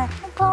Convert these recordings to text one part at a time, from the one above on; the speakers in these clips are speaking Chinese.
开。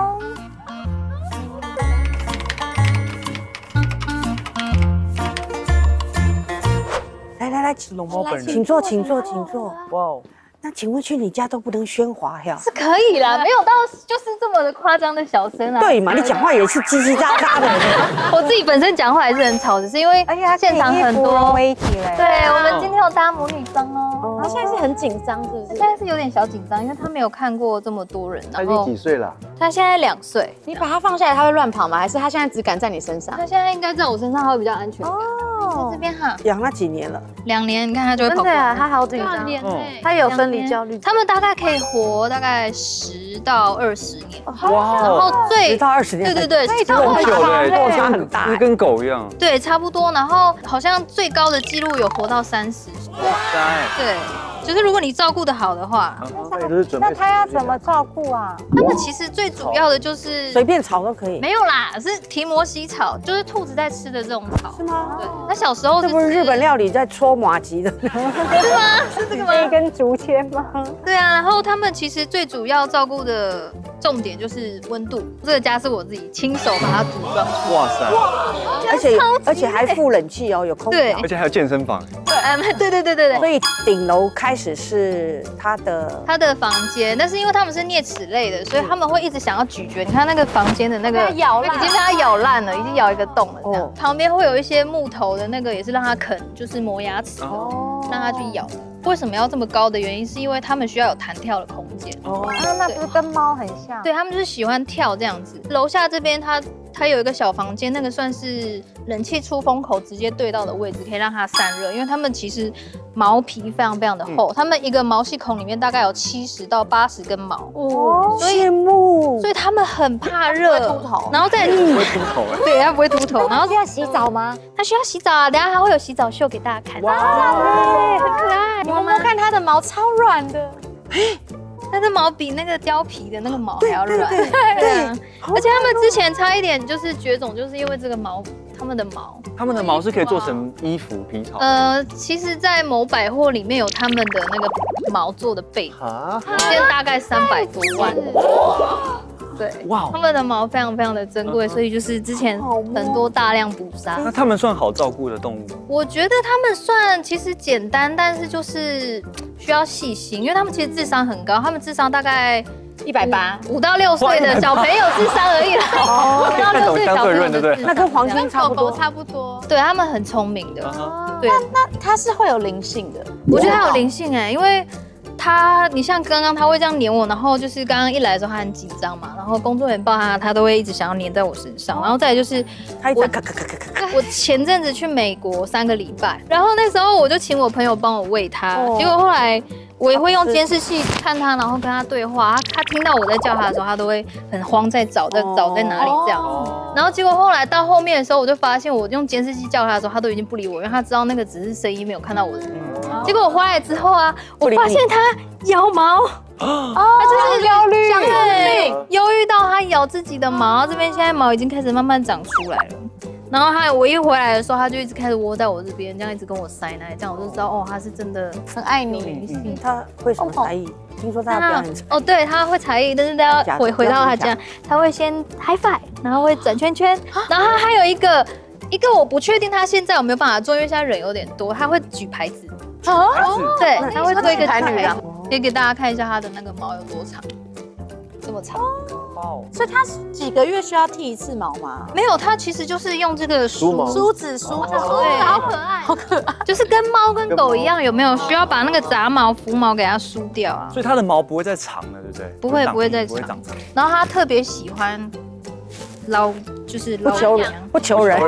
来， 龙猫本人， 请坐，请坐，请坐。 哇哦！ 那请问去你家都不能喧哗呀？ 是可以啦，没有到就是这么的夸张的小声啊。 对嘛，你讲话也是叽叽喳喳的。 我自己本身讲话还是很吵，只是因为现场很多。 为一体嘞。 对，我们今天有搭母女装哦。 他现在是很紧张，是不是？ 现在是有点小紧张，因为他没有看过这么多人。 他已经几岁了？ 他现在2岁。 你把他放下来，他会乱跑吗？还是他现在只敢在你身上？ 他现在应该在我身上，他会比较安全感。在这边哈， 养了几年了 ？2年，你看他就会跑。 对啊，他好紧张。他有分离焦虑。 他们大概可以活大概10到20年。 哇！ 然后 10到20年。 对， 很久嘞， 落差很大， 跟狗一样。 对，差不多。然后好像最高的记录有活到30岁。 哇塞！ 对。就是如果你照顾得好的话， 那他要怎么照顾啊？ 他们其实最主要的就是随便草都可以。 没有啦，是提摩西草，就是兔子在吃的这种草。 是吗？ 对，他小时候这不是日本料理在搓麻吉的？ 是吗？是这个吗？ 一根竹签吗？ 对啊，然后他们其实最主要照顾的重点就是温度。这个家是我自己亲手把它组装出来。 哇塞！ 而且还附冷气哦，有空调。 而且还有健身房。 对。 所以顶楼开始是他的房间，但是因为他们是啮齿类的，所以他们会一直想要咀嚼。你看那个房间的那个咬烂， 已经被它咬烂了，已经咬一个洞了。这样旁边会有一些木头的那个，也是让它啃，就是磨牙齿，让它去咬。为什么要这么高的原因，是因为他们需要有弹跳的空间。 那不是跟猫很像？ 对，他们就是喜欢跳这样子。楼下这边它有一个小房间，那个算是冷气出风口直接对到的位置，可以让它散热。因为它们其实毛皮非常的厚，它们一个毛细孔里面大概有70到80根毛。 羡慕。 所以它们很怕热， 不会秃头。 然后再不会秃头哎。 对，它不会秃头。然后需要洗澡吗？ 它需要洗澡啊，等下还会有洗澡秀给大家看。 哇，很可爱。你摸摸看它的毛超软的。 它的毛比那个貂皮的那个毛还要软，对啊，而且他们之前差一点就是绝种，就是因为这个毛，他们的毛是可以做成衣服皮草。 其实，在某百货里面有他们的那个毛做的被子，现在大概300多万。对，哇，他们的毛非常的珍贵，所以就是之前很多大量捕杀。 那他们算好照顾的动物吗？ 我觉得他们算其实简单，但是就是需要细心，因为他们其实智商很高，他们智商大概 180，5 到6岁的小朋友智商而已啦。5到6岁小朋友的智商， 那跟黄金差不多。 差不多。对，他们很聪明的。对， 那它是会有灵性的。 我觉得它有灵性哎，因为。你像刚刚他会这样黏我，然后就是刚刚一来的时候他很紧张嘛，然后工作人员抱他都会一直想要黏在我身上，然后再来就是我前阵子去美国3个礼拜，然后那时候我就请我朋友帮我喂他，结果后来我也会用监视器看他，然后跟他对话，他听到我在叫他的时候，他都会很慌在找在哪里这样子，然后结果后来到后面的时候，我就发现我用监视器叫他的时候，他都已经不理我，因为他知道那个只是声音，没有看到我的脸。结果我回来之后啊，我发现他咬毛，他就是焦虑，对，忧郁到他咬自己的毛，这边现在毛已经开始慢慢长出来了。然后我一回来的时候，他就一直开始窝在我这边，这样一直跟我塞奶，这样我就知道哦，他是真的很爱你。 他会什么才艺？听说他要表演哦，对，他会才艺，但是他要回到他家，他会先 high five， 然后会转圈圈，然后他还有一个我不确定他现在有没有办法做，因为现在人有点多，他会举牌子。对，他会做一个牌子，可以给大家看一下他的那个毛有多长，这么长。 所以他几个月需要剃一次毛吗？ 没有，他其实就是用这个梳子，好可爱，好可爱， 就是跟猫跟狗一样，有没有需要把那个杂毛、浮毛给它梳掉啊？ 所以它的毛不会再长了，对不对？ 不会再长。然后它特别喜欢就是不求人。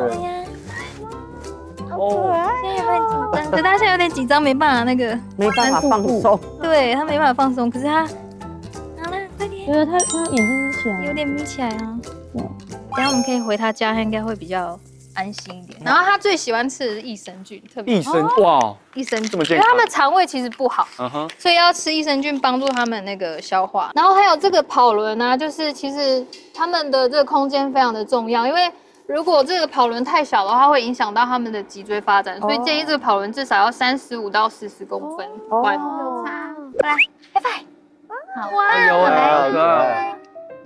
哦，现在有点紧张，可是他现在有点紧张，没办法放松。 对他没办法放松，可是他，好了，快点。 觉得他眼睛眯起来， 有点眯起来啊。等下我们可以回他家，他应该会比较安心一点。然后他最喜欢吃的是益生菌，特别哇， 益生菌这么健康， 因为他们肠胃其实不好，所以要吃益生菌帮助他们那个消化。然后还有这个跑轮啊，就是其实他们的这个空间非常的重要，因为。如果这个跑轮太小的话，会影响到他们的脊椎发展，所以建议这个跑轮至少要35到40公分宽。有差，来，拜拜。好， 有哎，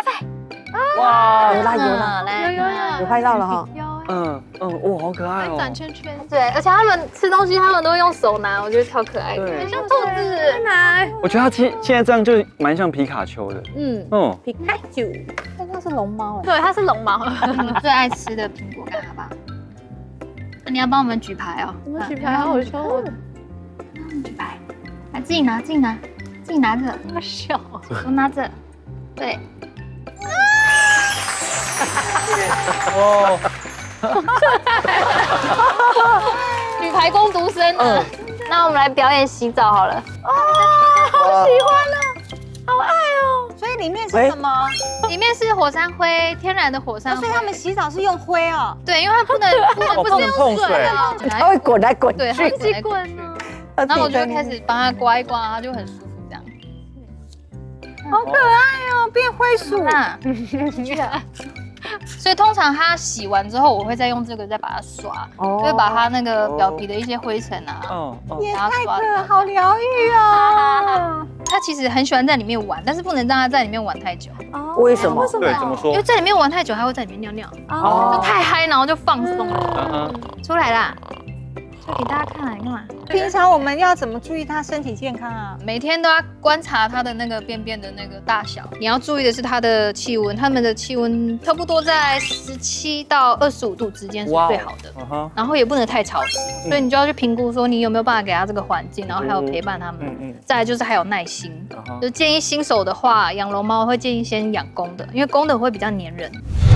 哇， 有啦，有拍到了哈。 哇，好可爱哦。 转圈圈。 对，而且他们吃东西，他们都会用手拿，我觉得超可爱的， 对像兔子拿。 我觉得它现在这样就蛮像皮卡丘的。 皮卡丘， 但它是龙猫哎。 对，它是龙猫，你们最爱吃的苹果干好不好？你要帮我们举牌哦。 我们举牌好好笑哦。 举牌，来自己拿着， 好笑。 我拿着，对。 哦， 举牌攻读生呢？那我们来表演洗澡好了。 好喜欢了，好爱哦。所以里面是什么？ 里面是火山灰，天然的火山灰。 所以他们洗澡是用灰哦。 对，因为它不是用碰水啊， 它会滚来滚对， 去， 它自己滚呢。然后我就开始帮它刮一刮，它就很舒服这样。 好可爱哦，变灰鼠。 所以通常它洗完之后，我会再用这个再把它刷，就会把它那个表皮的一些灰尘啊， 也太好疗愈哦。 它其实很喜欢在里面玩，但是不能让它在里面玩太久。 为什么？ 对，怎么说因为？在里面玩太久，它会在里面尿尿，就太嗨，然后就放松了，出来啦。就给大家看，你干嘛？ 平常我们要怎么注意它身体健康啊？ 每天都要观察它的那个便便的那个大小。你要注意的是它的气温，它们的气温差不多在17到25度之间是最好的。然后也不能太潮湿，所以你就要去评估说你有没有办法给它这个环境，然后还有陪伴它们。再来就是还有耐心，就建议新手的话，养龙猫会建议先养公的，因为公的会比较黏人。